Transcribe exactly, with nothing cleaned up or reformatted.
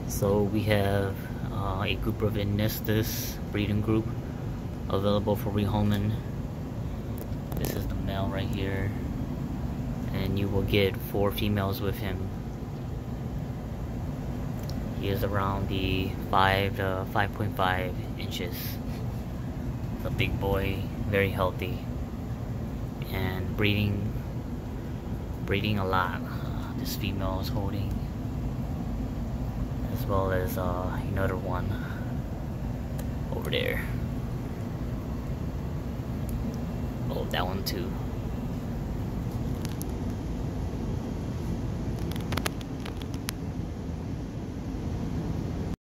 So we have uh, a group of Venustus breeding group available for rehoming. This is the male right here, and you will get four females with him. He is around the five to five point five inches. It's a big boy, very healthy, and breeding, breeding a lot. Uh, this female is holding, as well as uh, another one over there. Oh, that one too.